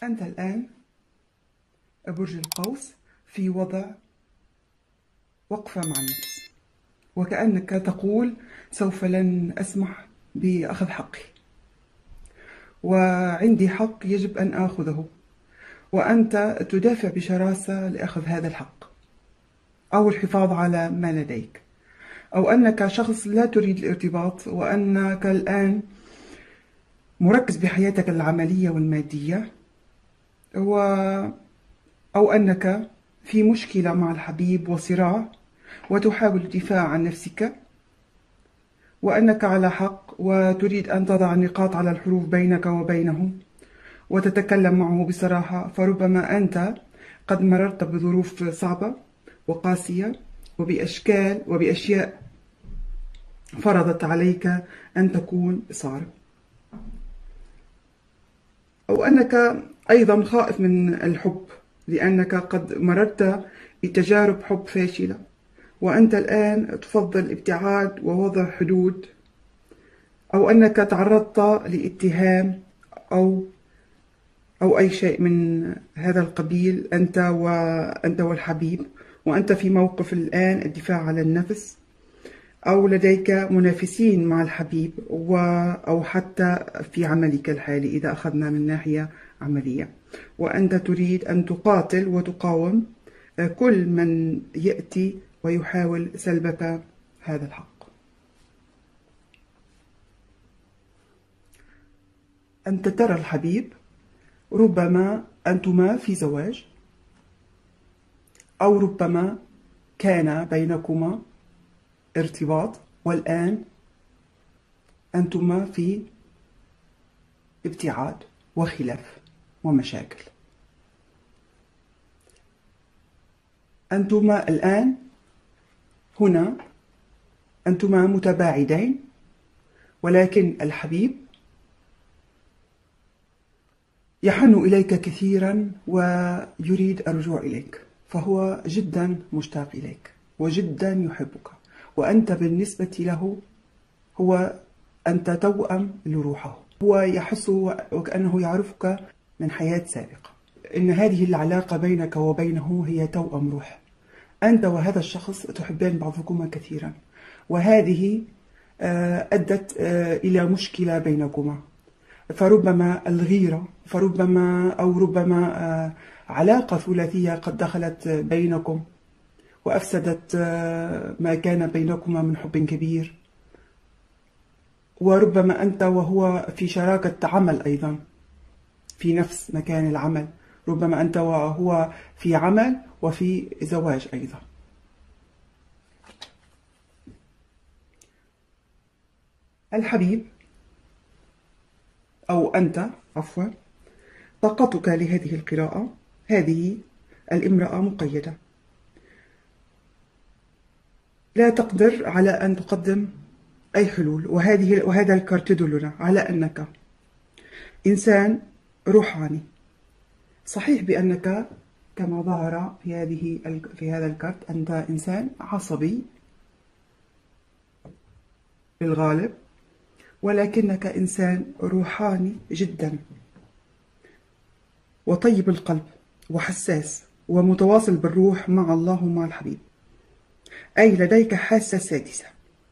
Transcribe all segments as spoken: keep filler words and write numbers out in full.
أنت الآن برج القوس في وضع وقفة مع النفس، وكأنك تقول سوف لن أسمح بأخذ حقي، وعندي حق يجب أن آخذه، وأنت تدافع بشراسة لأخذ هذا الحق أو الحفاظ على ما لديك، أو أنك شخص لا تريد الارتباط، وأنك الآن مركز بحياتك العملية والمادية، و أو أنك في مشكلة مع الحبيب وصراع وتحاول الدفاع عن نفسك، وأنك على حق وتريد أن تضع النقاط على الحروف بينك وبينه وتتكلم معه بصراحة. فربما أنت قد مررت بظروف صعبة وقاسية وبأشكال وبأشياء فرضت عليك أن تكون صارم، أو أنك أيضا خائف من الحب لأنك قد مررت بتجارب حب فاشلة، وأنت الآن تفضل الابتعاد ووضع حدود، أو أنك تعرضت لاتهام أو أو أي شيء من هذا القبيل، أنت وأنت والحبيب، وأنت في موقف الآن الدفاع عن النفس، أو لديك منافسين مع الحبيب، أو حتى في عملك الحالي إذا أخذنا من ناحية عملية، وأنت تريد أن تقاتل وتقاوم كل من يأتي ويحاول سلبك هذا الحق. أنت ترى الحبيب، ربما أنتما في زواج، أو ربما كان بينكما ارتباط والآن أنتما في ابتعاد وخلاف ومشاكل. أنتما الآن هنا أنتما متباعدين، ولكن الحبيب يحن إليك كثيرا ويريد الرجوع إليك، فهو جدا مشتاق إليك وجدا يحبك، وأنت بالنسبة له هو أنت توأم لروحه، هو يحس وكأنه يعرفك من حياة سابقة، إن هذه العلاقة بينك وبينه هي توأم روح، أنت وهذا الشخص تحبان بعضكما كثيرا، وهذه أدت إلى مشكلة بينكما، فربما الغيرة، فربما أو ربما علاقة ثلاثية قد دخلت بينكم وأفسدت ما كان بينكما من حب كبير، وربما أنت وهو في شراكة عمل أيضا في نفس مكان العمل، ربما أنت وهو في عمل وفي زواج أيضا. الحبيب أو أنت عفوا، طاقتك لهذه القراءة، هذه الامرأة مقيدة، لا تقدر على أن تقدم أي حلول، وهذه وهذا الكارت يدلنا على أنك إنسان روحاني. صحيح بأنك كما ظهر في هذه في هذا الكارت أنت إنسان عصبي بالغالب، ولكنك إنسان روحاني جدا وطيب القلب وحساس ومتواصل بالروح مع الله ومع الحبيب، أي لديك حاسة سادسة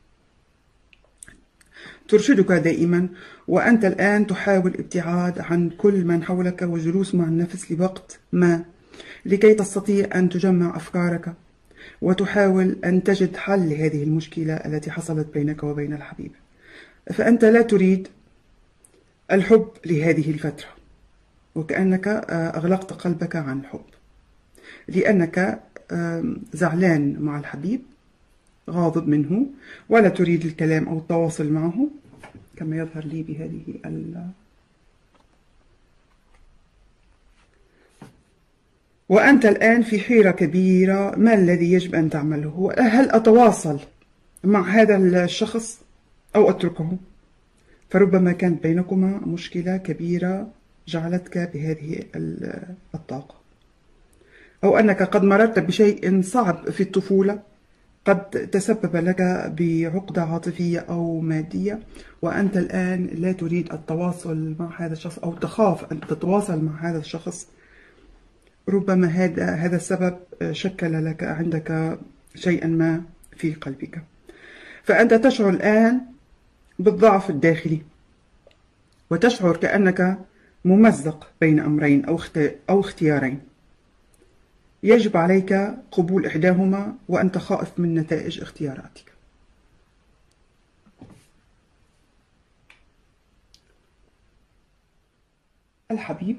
ترشدك دائما، وأنت الآن تحاول الابتعاد عن كل من حولك والجلوس مع النفس لوقت ما لكي تستطيع أن تجمع أفكارك وتحاول أن تجد حل لهذه المشكلة التي حصلت بينك وبين الحبيب. فأنت لا تريد الحب لهذه الفترة، وكأنك أغلقت قلبك عن الحب لأنك زعلان مع الحبيب، غاضب منه، ولا تريد الكلام أو التواصل معه كما يظهر لي بهذه ال وأنت الآن في حيرة كبيرة، ما الذي يجب أن تعمله؟ هل أتواصل مع هذا الشخص أو أتركه؟ فربما كانت بينكما مشكلة كبيرة جعلتك بهذه الطاقة، أو أنك قد مررت بشيء صعب في الطفولة قد تسبب لك بعقدة عاطفية أو مادية، وأنت الآن لا تريد التواصل مع هذا الشخص أو تخاف أن تتواصل مع هذا الشخص. ربما هذا هذا السبب شكل لك عندك شيئا ما في قلبك، فأنت تشعر الآن بالضعف الداخلي، وتشعر كأنك ممزق بين أمرين أو اختيارين، يجب عليك قبول إحداهما وأنت خائف من نتائج اختياراتك. الحبيب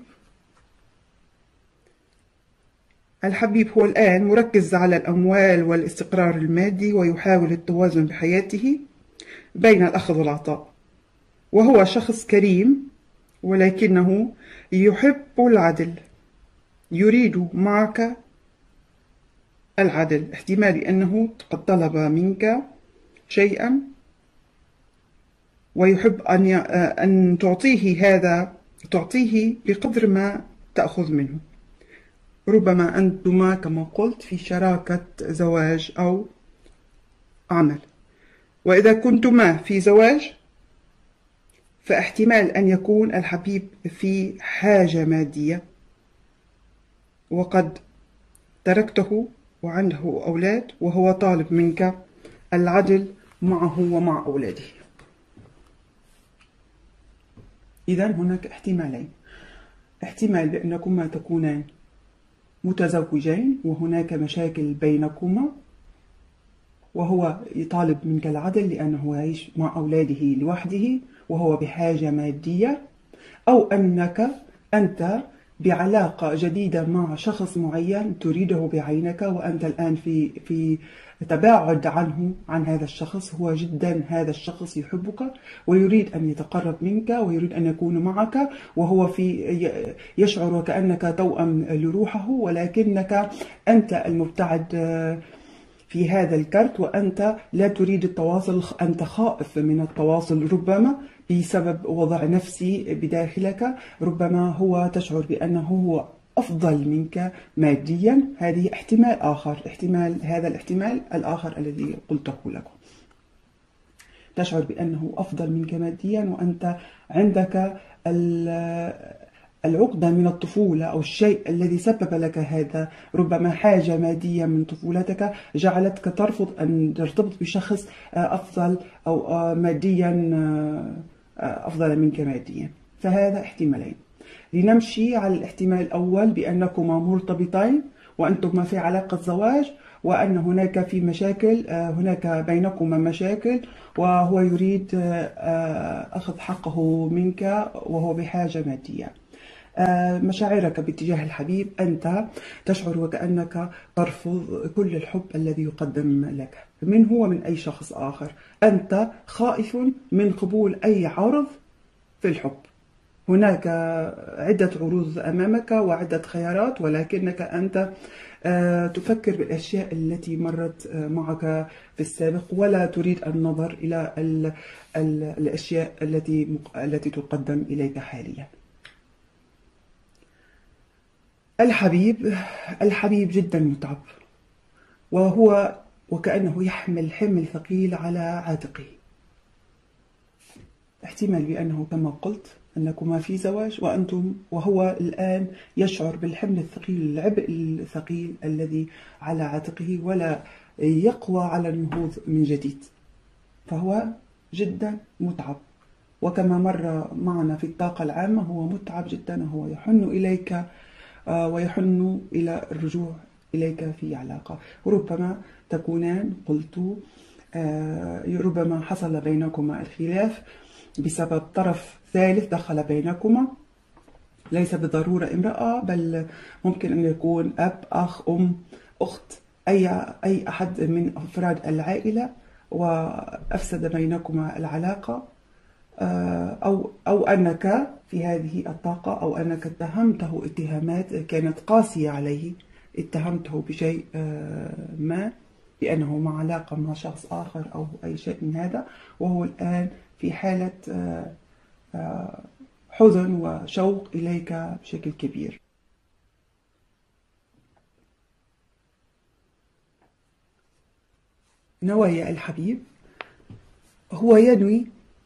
الحبيب هو الآن مركز على الأموال والاستقرار المادي، ويحاول التوازن بحياته بين الأخذ والعطاء، وهو شخص كريم ولكنه يحب العدل، يريد معك العدل. احتمال أنه قد طلب منك شيئا ويحب أن أن تعطيه هذا تعطيه بقدر ما تأخذ منه. ربما أنتما كما قلت في شراكة زواج أو عمل، وإذا كنتما في زواج فاحتمال أن يكون الحبيب في حاجة مادية، وقد تركته وعنده أولاد وهو طالب منك العدل معه ومع أولاده. إذا هناك احتمالين: احتمال بأنكما تكونان متزوجين وهناك مشاكل بينكما، وهو يطالب منك العدل لأنه يعيش مع أولاده لوحده وهو بحاجة مادية، أو أنك أنت بعلاقة جديدة مع شخص معين تريده بعينك، وأنت الآن في في تباعد عنه عن هذا الشخص. هو جدا هذا الشخص يحبك ويريد أن يتقرب منك ويريد أن يكون معك، وهو في يشعر وكأنك توأم لروحه، ولكنك أنت المبتعد في هذا الكرت، وأنت لا تريد التواصل، أنت خائف من التواصل ربما بسبب وضع نفسي بداخلك. ربما هو تشعر بأنه هو أفضل منك ماديا. هذه احتمال آخر، احتمال هذا الاحتمال الآخر الذي قلته لكم. تشعر بأنه أفضل منك ماديا وأنت عندك العقدة من الطفولة أو الشيء الذي سبب لك هذا، ربما حاجة مادية من طفولتك جعلتك ترفض أن ترتبط بشخص أفضل أو ماديا أفضل منك ماديا. فهذا احتمالين. لنمشي على الاحتمال الأول بأنكما مرتبطين وأنتما في علاقة زواج، وأن هناك في مشاكل، هناك بينكما مشاكل، وهو يريد أخذ حقه منك وهو بحاجة مادية. مشاعرك باتجاه الحبيب، أنت تشعر وكأنك ترفض كل الحب الذي يقدم لك منه ومن أي شخص آخر. أنت خائف من قبول أي عرض في الحب. هناك عدة عروض أمامك وعدة خيارات، ولكنك أنت تفكر بالأشياء التي مرت معك في السابق ولا تريد النظر إلى الأشياء التي التي تقدم إليك حاليا. الحبيب الحبيب جدا متعب، وهو وكأنه يحمل حمل ثقيل على عاتقه. احتمال بأنه كما قلت أنكما في زواج وأنتم وهو الآن يشعر بالحمل الثقيل، العبء الثقيل الذي على عاتقه ولا يقوى على النهوض من جديد، فهو جدا متعب. وكما مر معنا في الطاقة العامة هو متعب جدا، وهو يحن إليك ويحن إلى الرجوع إليك في علاقة. ربما تكونان قلت ربما حصل بينكما الخلاف بسبب طرف ثالث دخل بينكما، ليس بالضرورة امرأة، بل ممكن أن يكون أب، أخ، أم، أخت، أي أي أحد من أفراد العائلة، وأفسد بينكما العلاقة، أو أو أنك في هذه الطاقة أو أنك اتهمته اتهامات كانت قاسية عليه، اتهمته بشيء ما، بأنه مع علاقة مع شخص آخر أو أي شيء من هذا، وهو الآن في حالة حزن وشوق إليك بشكل كبير. نوايا الحبيب هو ينوي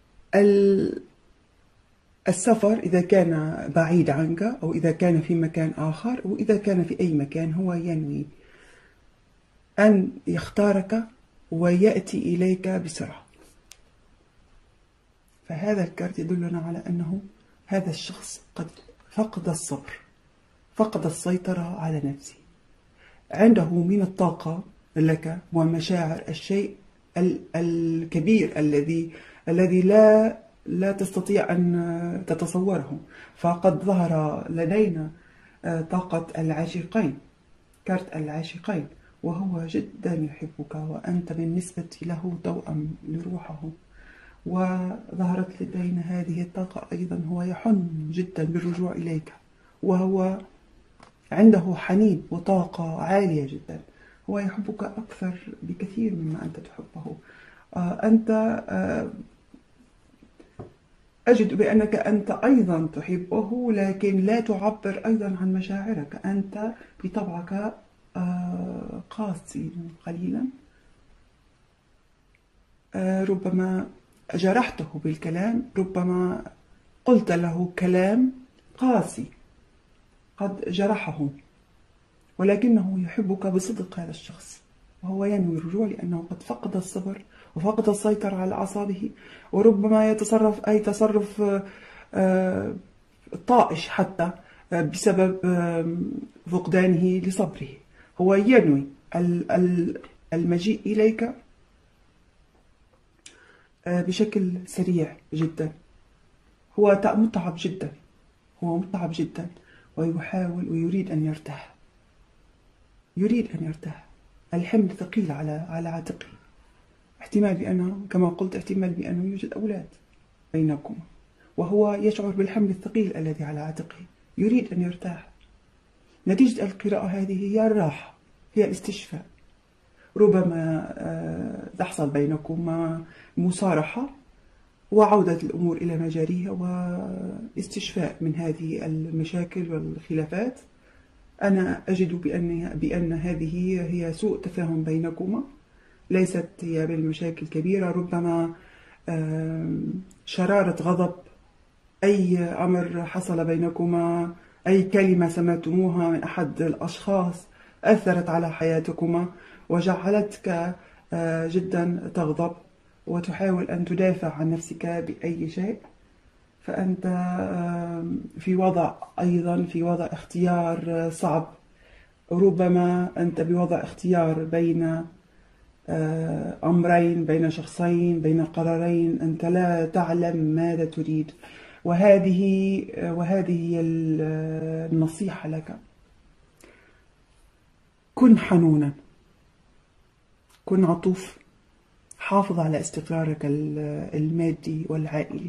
السفر إذا كان بعيد عنك، أو إذا كان في مكان آخر، أو إذا كان في أي مكان. هو ينوي أن يختارك ويأتي إليك بسرعة. فهذا الكارت يدلنا على أنه هذا الشخص قد فقد الصبر، فقد السيطرة على نفسه، عنده من الطاقة لك ومشاعر الشيء الكبير الذي الذي لا لا تستطيع أن تتصوره. فقد ظهر لدينا طاقة العاشقين، كارت العاشقين، وهو جدا يحبك وأنت بالنسبة له توأم لروحه. وظهرت لدينا هذه الطاقة أيضا، هو يحن جدا بالرجوع إليك، وهو عنده حنين وطاقة عالية جدا. هو يحبك أكثر بكثير مما أنت تحبه. آه أنت آه أجد بأنك أنت أيضا تحبه، لكن لا تعبر أيضا عن مشاعرك. أنت بطبعك آه قاسي قليلا، آه ربما جرحته بالكلام، ربما قلت له كلام قاسي قد جرحه، ولكنه يحبك بصدق هذا الشخص، وهو ينوي الرجوع لأنه قد فقد الصبر وفقد السيطرة على أعصابه، وربما يتصرف أي تصرف طائش حتى بسبب فقدانه لصبره. هو ينوي المجيء إليك بشكل سريع جدا. هو متعب جدا، هو متعب جدا، ويحاول ويريد أن يرتاح، يريد أن يرتاح. الحمل ثقيل على على عاتقه. احتمال بأنه كما قلت احتمال بأنه يوجد أولاد بينكم، وهو يشعر بالحمل الثقيل الذي على عاتقه، يريد أن يرتاح. نتيجة القراءة هذه هي الراحة، هي الاستشفاء. ربما تحصل بينكم مصارحة وعودة الأمور إلى مجاريها واستشفاء من هذه المشاكل والخلافات. أنا أجد بأن بأن هذه هي سوء تفاهم بينكما، ليست هي بالمشاكل كبيرة. ربما شرارة غضب، أي أمر حصل بينكما، أي كلمة سمعتموها من أحد الأشخاص أثرت على حياتكما وجعلتك جدا تغضب وتحاول أن تدافع عن نفسك بأي شيء. فأنت في وضع أيضا في وضع اختيار صعب. ربما أنت بوضع اختيار بين أمرين، بين شخصين، بين قرارين، أنت لا تعلم ماذا تريد. وهذه وهذه هي النصيحة لك. كن حنونا، كن عطوف، حافظ على استقرارك المادي والعائلي.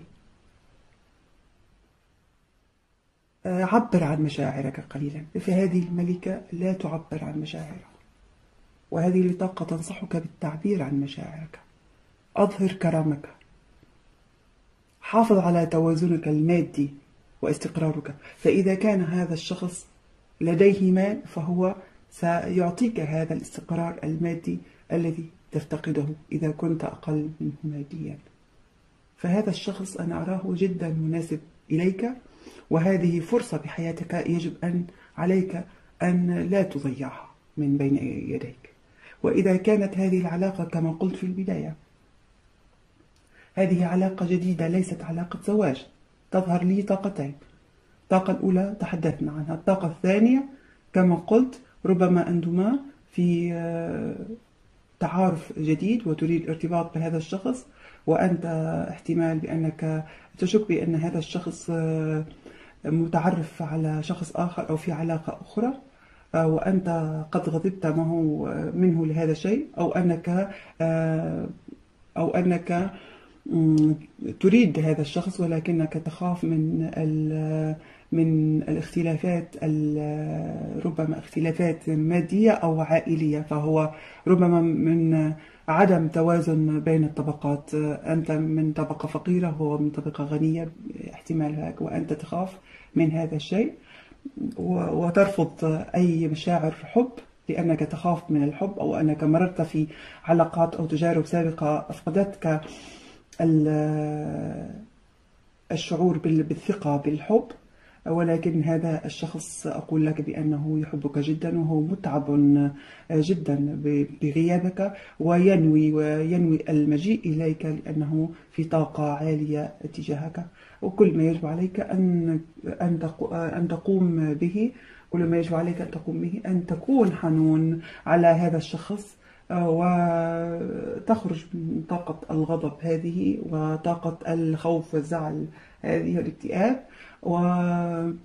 عبر عن مشاعرك قليلا. فهذه الملكة لا تعبر عن مشاعرها، وهذه البطاقة تنصحك بالتعبير عن مشاعرك. أظهر كرمك، حافظ على توازنك المادي واستقرارك. فإذا كان هذا الشخص لديه مال فهو سيعطيك هذا الاستقرار المادي الذي تفتقده إذا كنت أقل منه ماديا. فهذا الشخص أنا أراه جدا مناسب إليك، وهذه فرصة بحياتك يجب أن عليك أن لا تضيعها من بين يديك. وإذا كانت هذه العلاقة كما قلت في البداية، هذه علاقة جديدة ليست علاقة زواج، تظهر لي طاقتين. الطاقة الأولى تحدثنا عنها، الطاقة الثانية كما قلت ربما أنتما في تعارف جديد وتريد الارتباط بهذا الشخص، وأنت احتمال بأنك تشك بأن هذا الشخص متعرف على شخص آخر أو في علاقة أخرى، وأنت قد غضبت معه منه لهذا الشيء، أو أنك أو أنك تريد هذا الشخص ولكنك تخاف من من الاختلافات، ربما اختلافات مادية أو عائلية. فهو ربما من عدم توازن بين الطبقات، أنت من طبقة فقيرة وهو من طبقة غنية احتمال هيك، وأنت تخاف من هذا الشيء وترفض أي مشاعر حب لأنك تخاف من الحب، أو أنك مررت في علاقات أو تجارب سابقة أفقدتك الشعور بالثقة بالحب. ولكن هذا الشخص أقول لك بأنه يحبك جدا، وهو متعب جدا بغيابك، وينوي وينوي المجيء إليك لأنه في طاقة عالية تجاهك. وكل ما يجب عليك أن أن تقوم به كل ما يجب عليك أن تقوم به أن تكون حنون على هذا الشخص، وتخرج من طاقة الغضب هذه وطاقة الخوف والزعل هذه والاكتئاب، وتعبر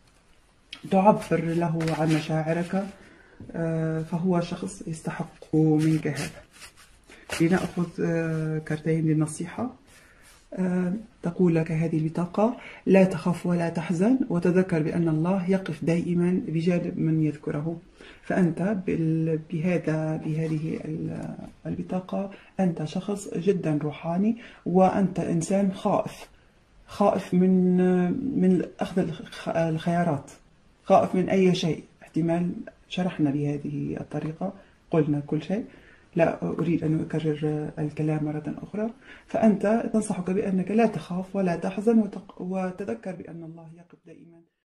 له عن مشاعرك، فهو شخص يستحق منك هذا. لنأخذ كارتين للنصيحة. تقول لك هذه البطاقة: لا تخف ولا تحزن، وتذكر بأن الله يقف دائما بجانب من يذكره. فأنت بهذا بهذه البطاقة أنت شخص جدا روحاني، وأنت إنسان خائف خائف من من أخذ الخيارات، خائف من أي شيء. احتمال شرحنا بهذه الطريقة، قلنا كل شيء، لا أريد أن أكرر الكلام مرة أخرى. فأنت تنصحك بأنك لا تخاف ولا تحزن، وتذكر بأن الله يقف دائما